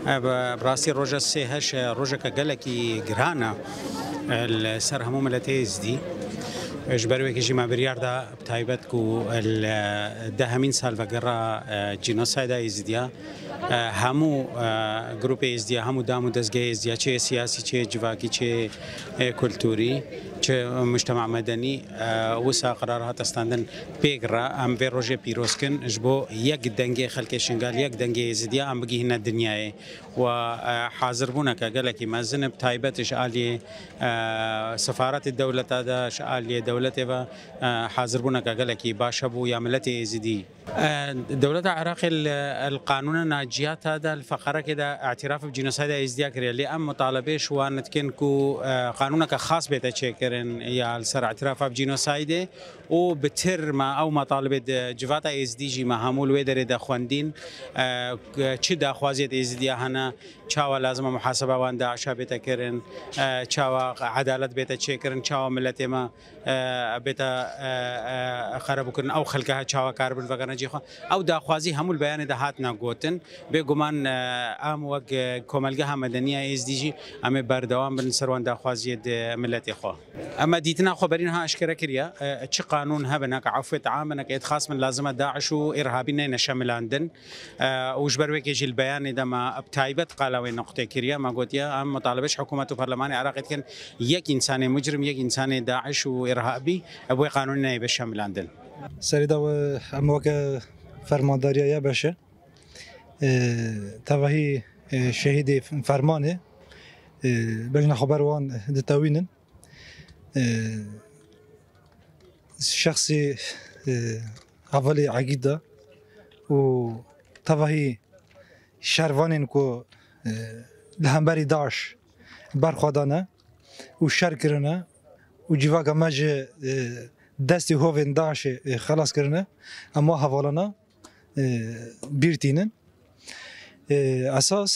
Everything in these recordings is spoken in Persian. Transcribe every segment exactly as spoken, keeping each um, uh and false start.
براسي روجا سي هش روجا كجلكي جرانا السر همو ملتيز دي اجبروا كي جماعة برياردا بتايبتكو الدهمين سال فقرا جينوسايدا يزديا همو گروپ ازدیا همو دامو دزگاه ازدیا چه سیاسی چه جواکی چه کلتوری چه مجتمع مدنی وسا قرارات استاندن پیگرا ام به روژه پیروز کن جبو یک دنگه خلک شنگال یک دنگه ازدیا ام بگی هن دنیای و حاضر بونا که گلکی مازن بتایبتش عالی سفارت الدولة هذا عالی دولته و حاضر بونا که گلکی باشبو یا ملت ازدی دولة العراق القانون ناجيات هذا الفقرة كده اعتراف بجنوسايد ازديا كري اللي ام مطالبه شو نتكن كو قانونك خاص بيتشكرن يا السر اعتراف بجنوسايد وبتر ما او مطالبه جفاتا ازدي جي مهمول ويدر ده خوندين تشي دا خوازيت ازديا هنا چاوا لازم محاسبه وان داعش بيتكرن چاوا عدالت بيتشكرن چاوا ملت ما بيتا خراب كرن او خلقها چاوا كاربن وغنا جي او دا خوازي همول بيان ده هات ناگوتن به گمان ام وق کوملگه مدنیه از دی جی ام بردوام بن سروان داخوازی ملت خو اما دیتنا خبرین ها اشکره کریا چه قانون هبنا عفو عام انك اتخاص من لازمه داعش وارهابيين نشملاندن وجبر وكي جي البيان ده ما بتايبت قالوا نقطه كريا ما قلت يا ام مطالبش حكومه وبرلمان العراق كان يك انسان مجرم يك انسان داعش وارهابي ابو قانون يشملاندن سريدا ام وك فرمانداريه يا باشا توهی شهید فرمانه بجنا خبر وان دتاوینن شخصی اولی عقیده و توهی شروانین کو لهمبری داعش برخوادانه و شر کرنه و جواگا مج دستی هوین داعش خلاص کرنه اما حوالانه بیرتینن اساس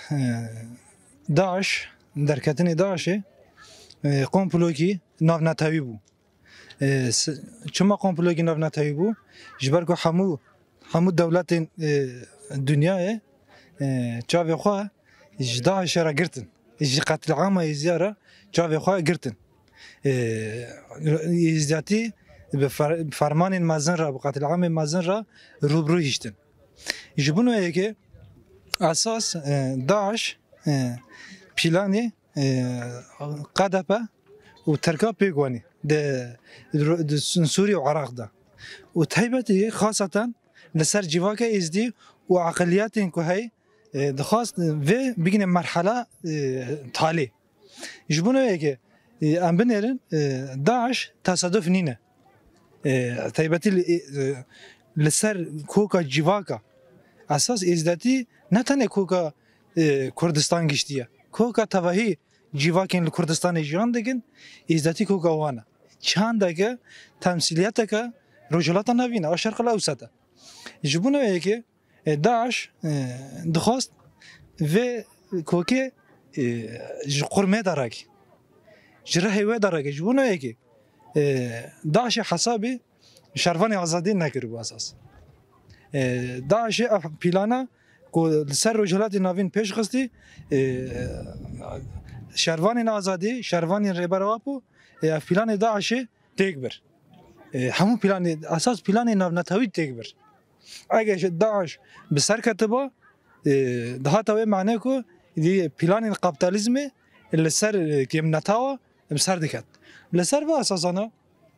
داعش در کتن داعش قومپلوکی ناو نتاوی بو چما قومپلوکی ناو نتاوی بو جبر کو همو همو دولت دنیای چاوی خو داعش را گرتن اج قتل عام زیاره چاوی خو گرتن ازداتی به فرمان مازن را بقتل عام مازن را روبرو هشتن جبونو که اساس داعش پیلانی قدپه و ترکا پیگوانی ده سوریه و عراق ده و تایبتی خاصتا لسر جواکه ازدی و عقلیات این که های دخواست و بگین مرحله تالی جبونه که ام بنرن داعش تصادف نینه تایبتی لسر کوکا جواکه اساس ازداتی نه تنه کوکا کردستان گشتیه کوکا توهی جواکین کردستان جان دگن ازداتی کوکا وانه چند که تمثیلیت که رجالات نوینه و شرق الاوسط جبونه که داعش دخواست و کوکه قرمه دارک جرحی و دارک جبونه که داعش حسابی شروان آزادی نکرد با اساس داعش پیلانا کو سر رجالات نوین پیش خستی شروان آزادی شروان ربرواپو پیلان داعش تکبر همون پیلان اساس پیلان نو نتاوی تکبر اگه داعش به سر کتبا ده تا معنی کو دی پیلان کاپیتالیسم اللي سر کیم نتاوا بسر دکت لسر با اساسانا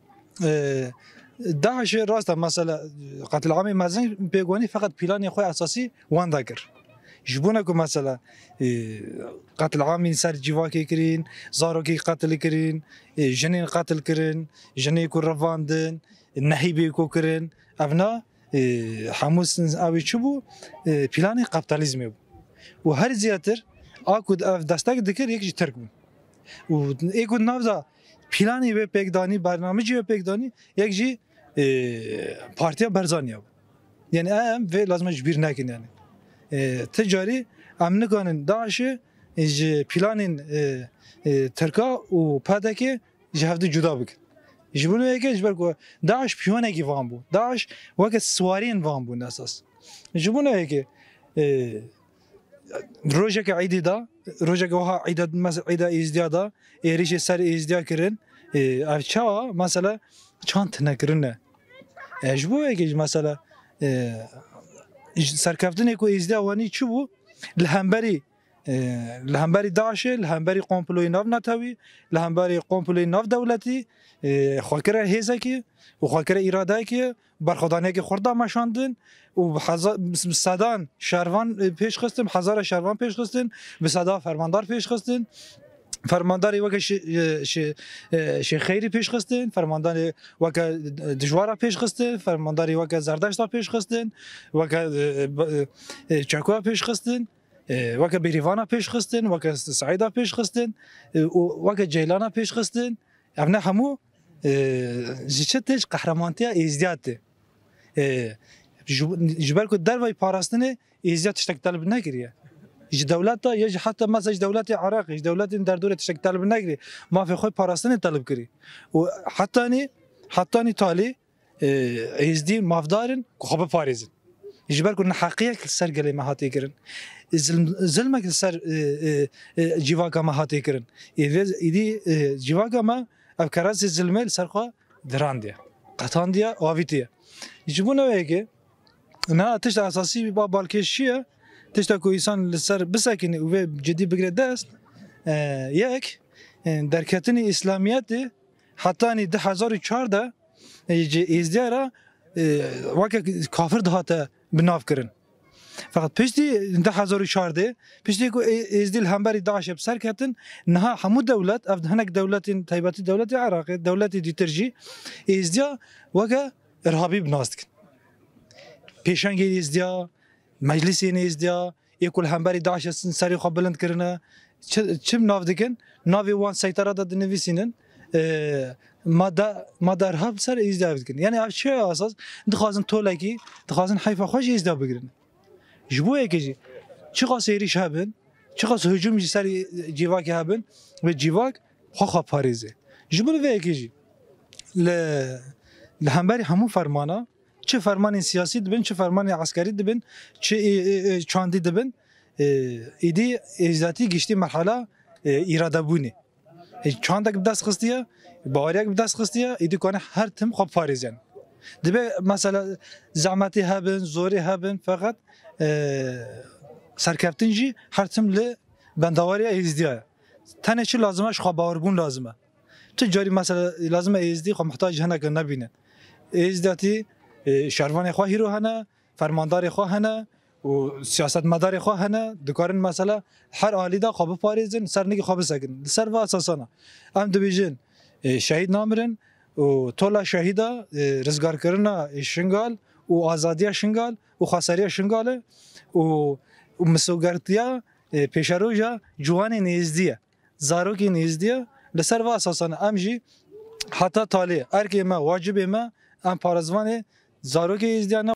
داعش راست مثلا قتل عام مازن بيگوانی فقط پیلان خو اساسی وان داگر جبونه کو مثلا قتل عام سر جواکی کرین زاروکی قتل کرین جنین قتل کرین جنی کو رواندن نهیبی کو کرین ابنا حموس اوی چبو پیلان کاپیتالیسم و هر زیاتر اكو دستک دکر یک ترک و اكو نافذا پیلانی به پگدانی برنامه‌جی به پگدانی یک جی پارتیا برزانیا یعنی ام و لازم جبیر نکن یعنی تجاری امن کنن داعش ج پیلانین ترکا و پادکی جهاد جدا بک جبونه یکی جبر کو داعش پیونه کی وام بو داعش وقت سوارین وام بو اساس جبونه یکی روجك عيد دا روجك وها عيد مثلا عيد ازدياد دا ايريش سر ازدياد كرن افشا مثلا چانت نکرنه اجبو اگه مثلا سرکفتن کو ازدیاد وانی چی بو لهمبری لهمبری داعش لهمبری قومپلوی ناف نتاوی لهمبری قومپلوی ناف دولتی خواکره هیزه کی و خواکره اراده کی برخودانه که خورده مشاندن و صدان شهروان پیش خستن هزار شهروان پیش خستن به صدا فرماندار پیش خستن فرمانداری وک ش خیری پیش خستن فرمانداری وک دجوارا پیش خستن فرمانداری وک زردشت پیش خستن وک چاکو پیش خستن وک بریوانا پیش خستن وک سعیدا پیش خستن وک جیلانا پیش خستن ابنا همو جیتش قهرمانتیا ازدیاده جبر کو در وی پاراستنه ازدیاد تشتک طلب نگیریه اج دولت تا یا حتی مثلا دولت عراق اج دولت در دوره تشتک طلب نگیری ما فی خود پاراستنه طلب کری و حتی نی حتی نی تالی ازدی مافدارن خوب پاریزن جبر کو حقیقت سر گلی مهاتی کرن ظلمك سر جواكا ما هاتي كرن إذا جواكا ما أفكارات الظلمة سرقة درانديا قطانديا وافيتيا يجيبون وياك أنا تشت أساسي باب بالكشية تشت كويسان للسر بسكن وجدي بقرا داس ياك دركتني إسلامياتي حتى أني ده هزار وشارده يجي إزديارا وكا كافر دهاته بناف كرن فقط پشتی ده هزار و چهارده پشتی کو ازدیل همبری داعش بسر کردن نه همو دولت افد هنگ دولت تایباتی دولت عراق دولت دیترجی ازدیا وگه ارهابی بناست کن پیشنگی ازدیا مجلس این ازدیا یکول همبری داعش سری خواب بلند کرنه چم ناف دکن ناوی وان سیطره داد نویسینن ما دا ما در ارهاب سر ازدیا بکن یعنی اف چه اساس دخوازن طولکی دخوازن حیفا خوش ازدیا بگیرن جبوه کجی چقدر سریش هبن چقدر هجوم سری جیواک هبن و جیواک خو پاریزه جبوه وی کجی ل لهمبری همو فرمانا چه فرمان سیاسی دبن چه فرمان عسکری دبن چه چاندی دبن ایدی ازداتی گشتی مرحله اراده بونی چاندک بدست خستیه باوریک بدست خستیه ایدی کنه هر تم خو پاریزن دبه مثلا زعمتی هبن زوری هبن فقط سرکفتنجی هر تم ل بندواری ازدیه تنه چی لازمه شخو باوربون لازمه تو جاری مثلا لازمه ازدی خو محتاج هنه که نبینه ازدیاتی شهروان خو هیرو هنه فرماندار خو هنه و سیاست مدار خو هنه دکارن مثلا هر عالی دا خواب پاریزن سرنگی خواب سکن سر و اساسانه ام دبیجن شهید نامرن و طولا شهیدا رزگار کرنا شنگال و آزادی شنگال و خساری شنگاله و مسوگرتیا پیشروجا جوان نیزدیه زاروکی نیزدیه لسر و اساسان امجی حتی تالی ارکی ما واجب ما ام پارزوان زاروکی نیزدیه